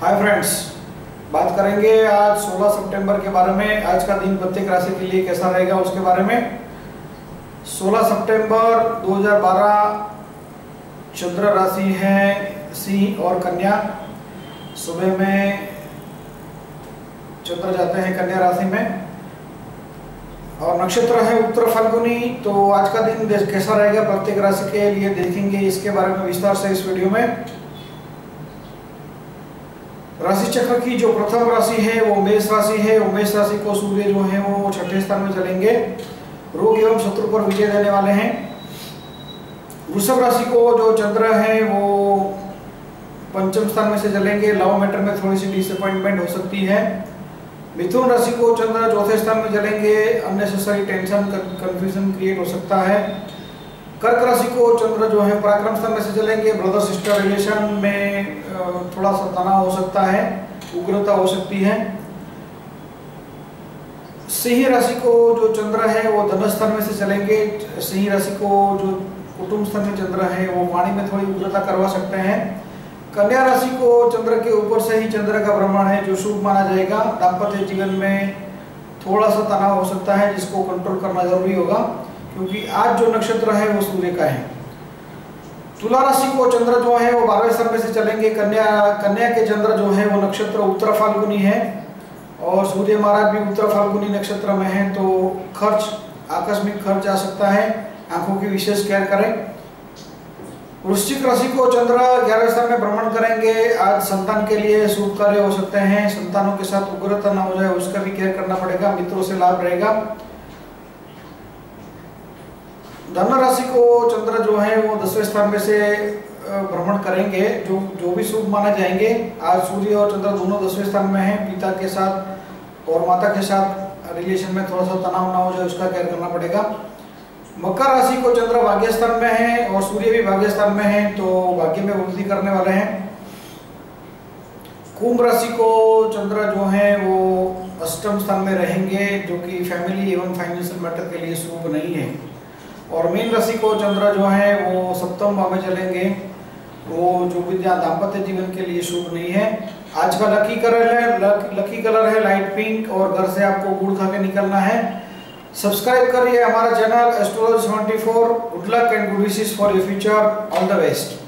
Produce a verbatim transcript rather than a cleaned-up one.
Hi friends, बात करेंगे आज सोलह सितंबर के बारे में। आज का दिन प्रत्येक राशि के लिए कैसा रहेगा उसके बारे में। सोलह सितंबर दो हज़ार बारह चंद्र राशि है सिंह और कन्या। सुबह में चंद्र जाते हैं कन्या राशि में और नक्षत्र है उत्तर फाल्गुनी। तो आज का दिन कैसा रहेगा प्रत्येक राशि के लिए देखेंगे, इसके बारे में विस्तार से इस वीडियो में। राशि चक्र की जो प्रथम राशि है वो मेष राशि है। मेष राशि को सूर्य जो है वो छठे स्थान में चलेंगे, रोग एवं शत्रु पर विजय देने वाले हैं। वृषभ राशि को जो चंद्र है वो पंचम स्थान में से चलेंगे, लव मैटर में थोड़ी सी डिसअपॉइंटमेंट हो सकती है। मिथुन राशि को चंद्र चौथे स्थान में चलेंगे, अननेसेसरी टेंशन कंफ्यूजन क्रिएट हो सकता है। कर्क राशि को चंद्र जो है पराक्रम स्थान में से चलेंगे, ब्रदर सिस्टर रिलेशन में थोड़ा सा तनाव हो सकता है, उग्रता हो सकती है। सिंह राशि को जो चंद्र है वो धन स्थान में से चलेंगे। सिंह राशि को जो कुटुंब स्थान में चंद्र है वो वाणी में थोड़ी उग्रता करवा सकते हैं। कन्या राशि को चंद्र के ऊपर से ही चंद्र का भ्रमण है जो शुभ माना जाएगा। दाम्पत्य जीवन में थोड़ा सा तनाव हो सकता है जिसको कंट्रोल करना जरूरी होगा, क्योंकि आज जो नक्षत्र है वो सूर्य का है। तुला राशि को चंद्र जो है वो बारहवें स्थान में से चलेंगे। कन्या कन्या के चंद्र जो है वो नक्षत्र उत्तर फाल्गुनी है और सूर्य महाराज भी उत्तर फाल्गुनी नक्षत्र में है, तो खर्च आकस्मिक खर्च आ सकता है, आंखों की विशेष केयर करें। वृश्चिक राशि को चंद्र ग्यारहवें स्थान में भ्रमण करेंगे। आज संतान के लिए शुभ कार्य हो सकते हैं, संतानों के साथ उग्रता न हो जाए उसका भी केयर करना पड़ेगा, मित्रों से लाभ रहेगा। धन राशि को चंद्र जो है वो दसवें स्थान में से भ्रमण करेंगे, जो जो भी शुभ माने जाएंगे। आज सूर्य और चंद्र दोनों दसवें स्थान में हैं, पिता के साथ और माता के साथ रिलेशन में थोड़ा सा तनाव ना हो जाए उसका केयर करना पड़ेगा। मकर राशि को चंद्र भाग्य स्थान में है और सूर्य भी भाग्य स्थान में है, तो भाग्य में वृद्धि करने वाले हैं। कुंभ राशि को चंद्र जो है वो अष्टम स्थान में रहेंगे, जो कि फैमिली एवं फाइनेंशियल मैटर के लिए शुभ नहीं है। और मीन राशि को चंद्र जो है वो सप्तम भाव में चलेंगे, वो जो विद्या दाम्पत्य जीवन के लिए शुभ नहीं है। आज का लकी कलर है लक, लकी कलर है लाइट पिंक और घर से आपको गुड़ खा के निकलना है। सब्सक्राइब करिए हमारा channel astrology seventy four. Good luck and good wishes for your future. All the best.